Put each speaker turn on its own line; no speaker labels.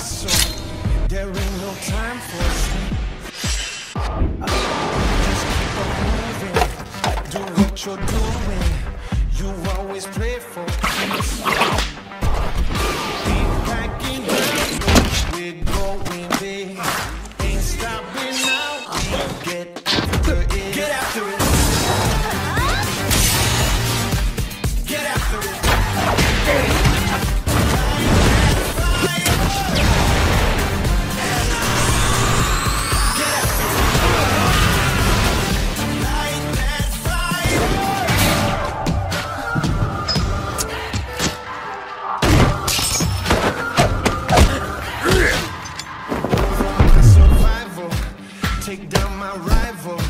hustle. There ain't no time for sleep. Just keep on moving. Do what you're doing. You always pray for peace. Keep packing up. We're going big. Ain't stopping now. Get after it. Get after it. Get after it. Take down my rival.